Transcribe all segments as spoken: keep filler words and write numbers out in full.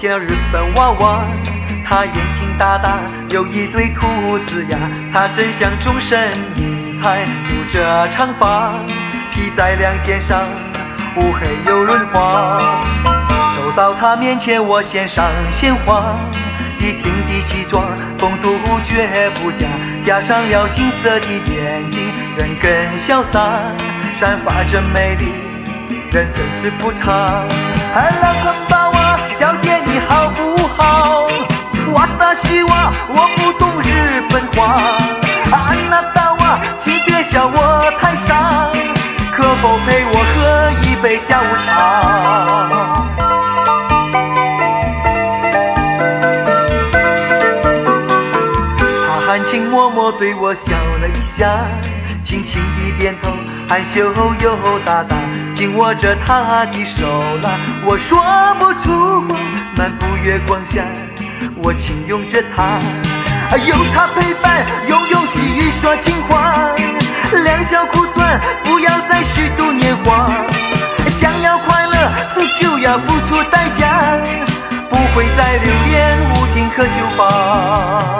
见了日本娃娃，他眼睛大大，有一对兔子牙，他真像众神隐才，留着长发，披在两肩上，乌黑又润滑。走到他面前，我献上鲜花，笔挺的西装，风度绝不假，加上了金色的眼影，人更潇洒，散发着魅力，人真是不差。Hello， こんばんは，小姐你好不好？私は我不懂日本话，あなたは请别笑我太傻，可否陪我喝一杯下午茶？他含情脉脉对我笑了一下，轻轻地点头，含羞又大大紧握着他的手啦。我说不出漫步月光下，我轻拥着他，有他陪伴，拥有细雨说情话，两小苦短，不要再虚度年华。想要快乐，就要付出代价，不会再流连舞厅和酒吧。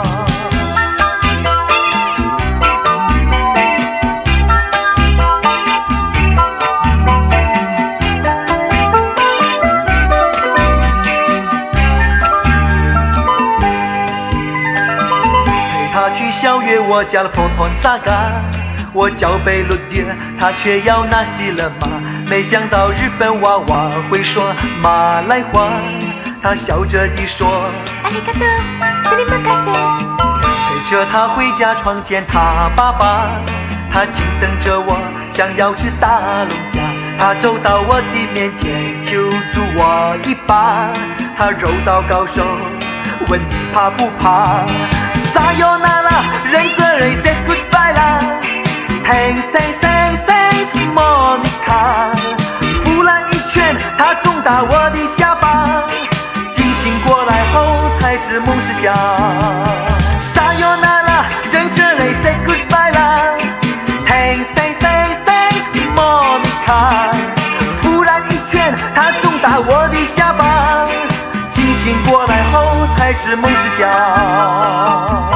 他去小月，我家了婆婆萨嘎，我叫贝鲁迪，他却要纳西了嘛。没想到日本娃娃会说马来话，他笑着地说ありがとう、すみません。陪着他回家创建他爸爸，他紧等着我，想要吃大龙虾。他走到我的面前，求助我一把，他柔道高手，问你怕不怕？撒由那拉，认责任 say goodbye 啦 ，Thanks thanks thanks thanks Monica。忽然一拳，他重打我的下巴，惊醒过来后才知梦是假。撒由那拉，认责任 say goodbye 啦 ，Thanks thanks thanks thanks Monica。忽然一拳，他重打我的下巴。醒过来后才知梦是假。